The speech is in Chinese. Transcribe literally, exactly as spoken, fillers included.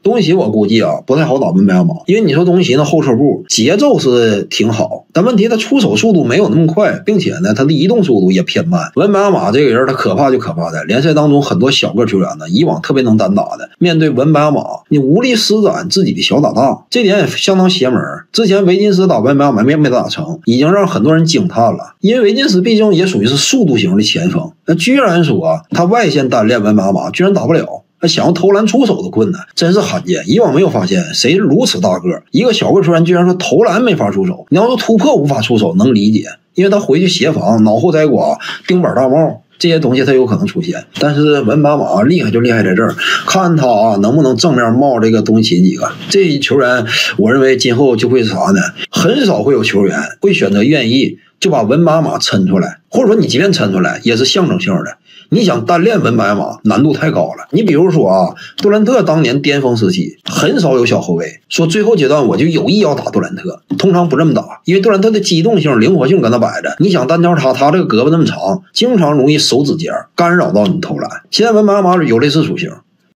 东契奇我估计啊不太好打文班亚马，因为你说东契奇那后撤步节奏是挺好，但问题他出手速度没有那么快，并且呢他的移动速度也偏慢。文班亚马这个人他可怕就可怕在联赛当中很多小个球员呢，以往特别能单打的，面对文班亚马你无力施展自己的小打大，这点也相当邪门。之前维金斯打文班亚马没没打成，已经让很多人惊叹了，因为维金斯毕竟也属于是速度型的前锋，那居然说他外线单练文班亚马居然打不了，他想要投篮出手的困难真是罕见，以往没有发现谁如此大个一个小个球员居然说投篮没法出手，你要说突破无法出手能理解，因为他回去协防脑后摘瓜钉板大帽这些东西他有可能出现，但是文班亚马厉害就厉害在这儿，看他啊能不能正面冒这个东契奇几个。这球员我认为今后就会是啥呢，很少会有球员会选择愿意就把文班亚马抻出来，或者说你即便抻出来也是象征性的，你想单练文班亚马难度太高了。你比如说啊，杜兰特当年巅峰时期很少有小后卫说最后阶段我就有意要打杜兰特，通常不这么打，因为杜兰特的机动性灵活性搁那摆着，你想单挑他，他这个胳膊那么长，经常容易手指尖干扰到你投篮。现在文班亚马有类似属性，